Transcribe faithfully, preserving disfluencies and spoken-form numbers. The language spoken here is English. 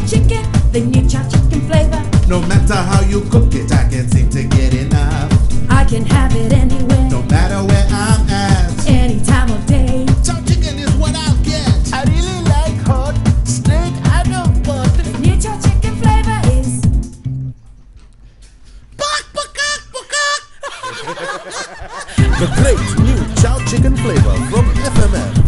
chicken, the new Chow Chicken Flavor. No matter how you cook it, I can't seem to get enough. I can have it anywhere, No matter where I'm at, any time of day. Chow chicken is what I'll get. I really like hot, straight out of pot. The new Chow Chicken Flavor is The great new Chow Chicken Flavor from F M F.